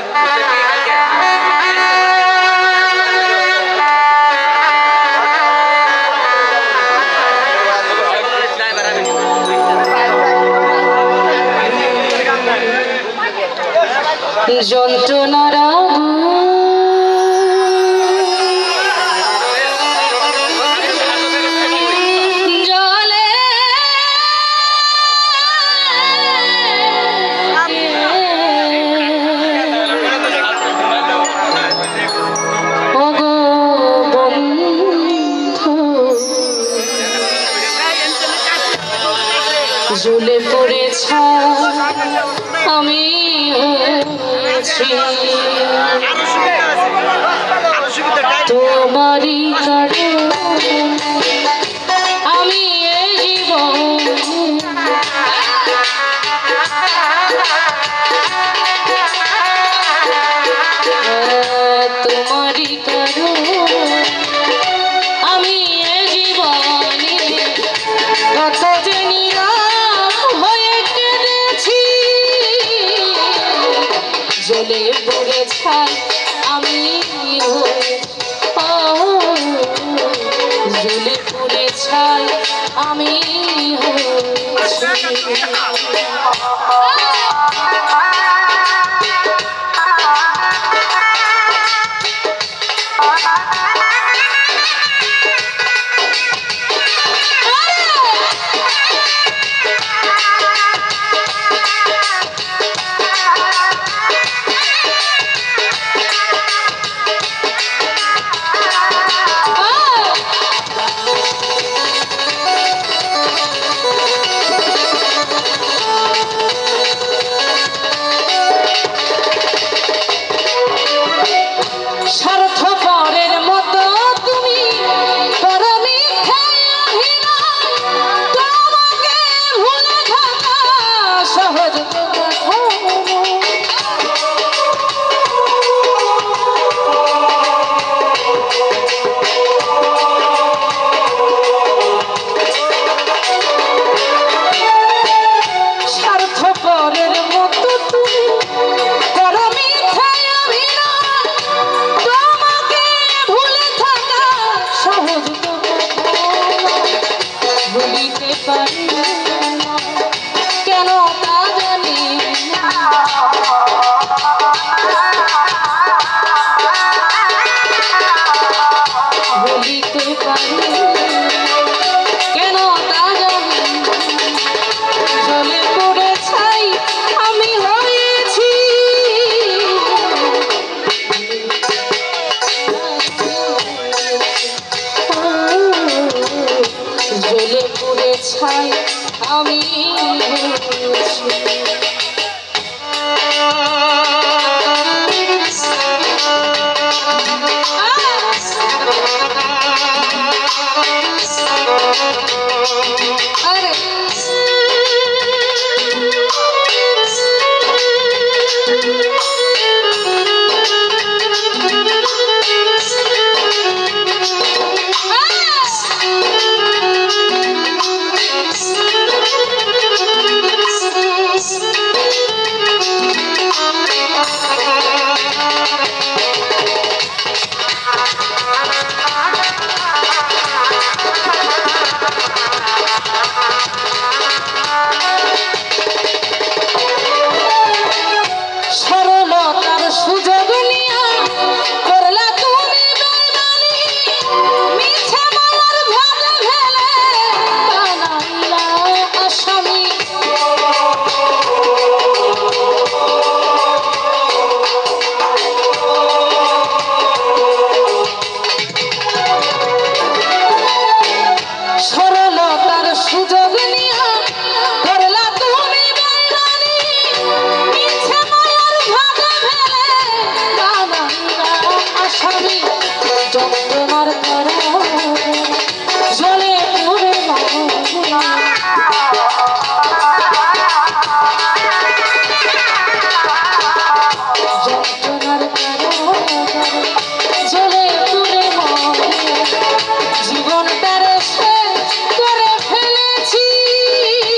যন্ত্রণারা ঝুলে পড়েছ আমি তোমারই কারণে আমি এ জীবন তোমারই কারণে আমি এ জীবনে কত জেনিয়া হয়ে কেঁদেছি জ্বলে পড়ে ছাই আমি জ্বলে পড়ে ছাই আমি আমি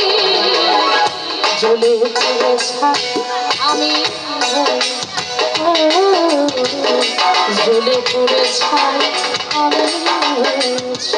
জ্বলে পড়েছে আমি জ্বলে পুড়ে ছাই আমি হয়েছি।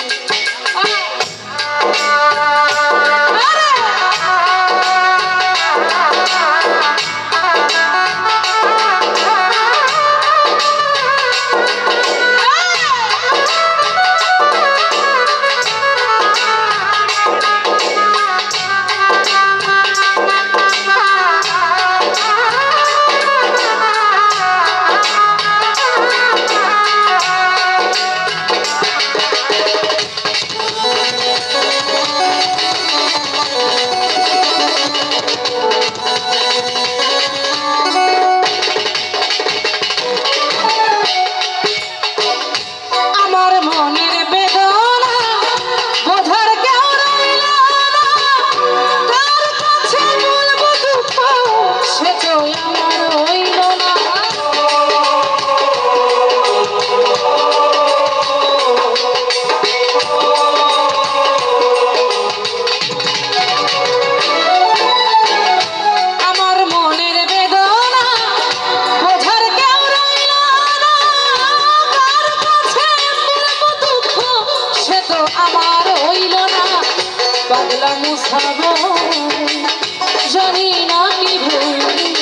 পাগলা মুসাবো জানি না কি ভুল,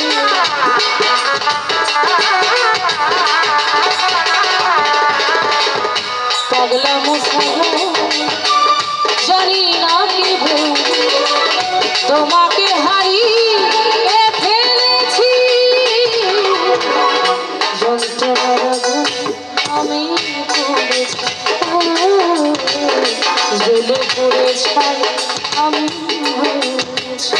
পাগলা মুসাবো জানি না কি ভুল, তোমাকে হারিয়ে ফেলেছি যন্ত্রণার আমি পড়েছি, জ্বলে পড়ে ছাই আমি হয়েছি।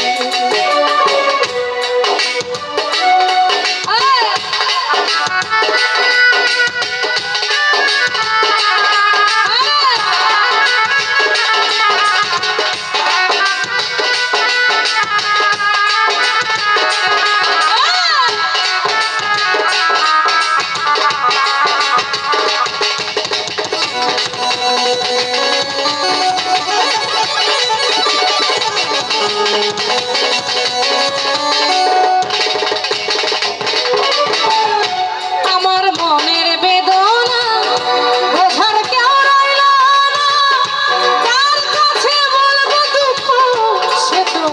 আমার মনের বেদনা বোঝার কেউ রইল না, কার কাছে বলবো দুঃখ সে তো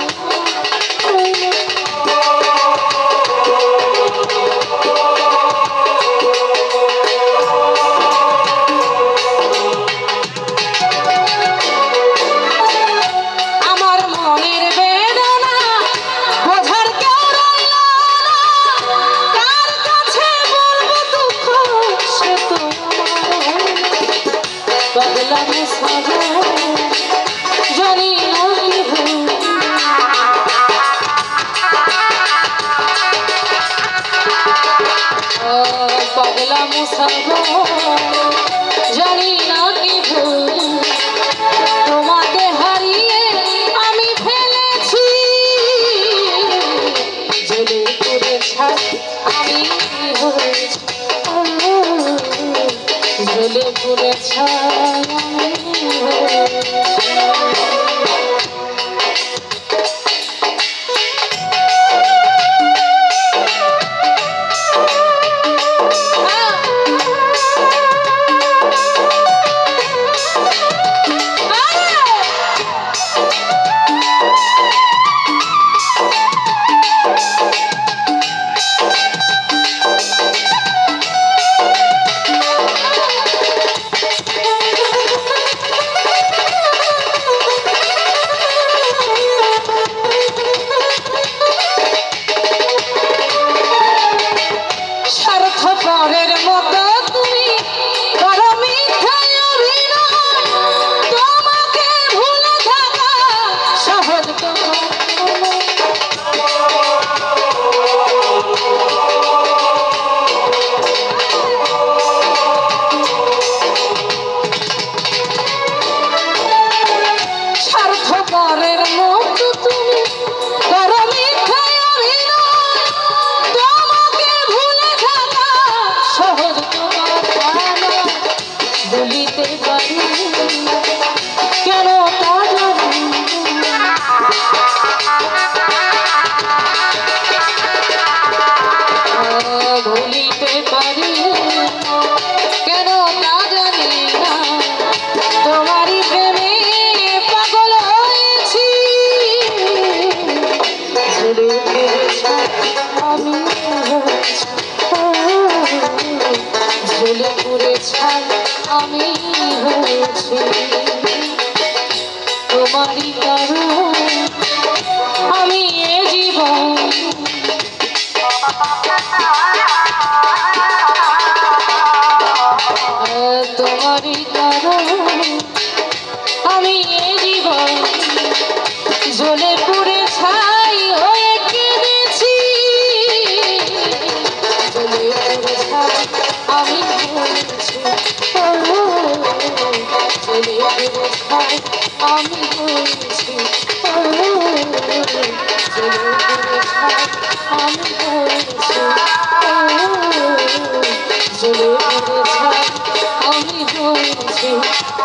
আমার মনের বেদনা বোঝার কেউ রইল না, কার কাছে বলবো দুঃখ সে তো পাগলা মুসাবো জানি না কি ভুল, পাগলা মুসাবো জানি না কি ভুল, তোমাকে হারিয়ে আমি ফেলেছি জ্বলে পুড়ে ছাই আমি হয়েছি, জ্বলে পুড়ে ছাই আমি হয়েছি। ঝুলে পুড়ে ছাই আমি হয়েছি তোমারই কারণে আমি এ জীবন তোমারই কারণে আমি এ জীবন জ্বলে পুড়ে ছাই হয়ে কেঁদেছি জ্বলে পুড়ে ছাই আমি হয়েছি জ্বলে পুড়ে ছাই আমি হয়েছি জ্বলে পুড়ে ছাই আমি হয়েছি জ্বলে পুড়ে ছাই আমি হয়েছি